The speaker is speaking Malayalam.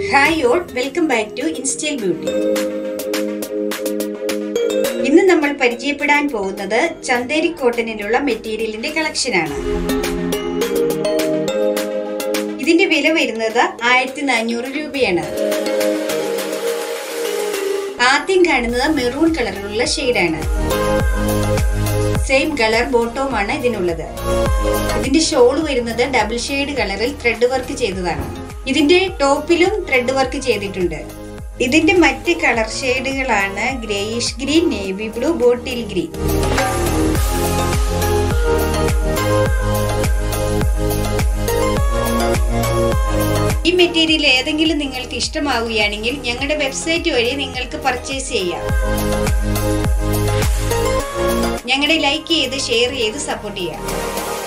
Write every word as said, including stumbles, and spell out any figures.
Hi all, welcome back to Instyle Beauty. ഇന്ന് നമ്മൾ പരിചയപ്പെടാൻ പോകുന്നത് ചന്ദേരി കോട്ടണിലുള്ള മെറ്റീരിയലിന്റെ കളക്ഷൻ ആണ്. ഇതിന്റെ വില വരുന്നത് ആയിരത്തി നാനൂറ് രൂപയാണ്. ആദ്യം കാണുന്നത് മെറൂൺ കളറിലുള്ള ഷെയ്ഡാണ്. സെയിം കളർ ബോട്ടവും ആണ് ഇതിനുള്ളത്. ഇതിന്റെ ഷോൾ വരുന്നത് ഡബിൾ ഷെയ്ഡ് കളറിൽ ത്രെഡ് വർക്ക് ചെയ്തതാണ്. ഇതിന്റെ ടോപ്പിലും ത്രെഡ് വർക്ക് ചെയ്തിട്ടുണ്ട്. ഇതിന്റെ മറ്റ് കളർ ഷെയ്ഡുകളാണ് greyish green, navy blue, bottle green. ഈ മെറ്റീരിയൽ ഏതെങ്കിലും നിങ്ങൾക്ക് ഇഷ്ടമാവുകയാണെങ്കിൽ ഞങ്ങളുടെ വെബ്സൈറ്റ് വഴി നിങ്ങൾക്ക് പർച്ചേസ് ചെയ്യാം. ഞങ്ങളെ ലൈക്ക് ചെയ്ത് ഷെയർ ചെയ്ത് സപ്പോർട്ട് ചെയ്യാം.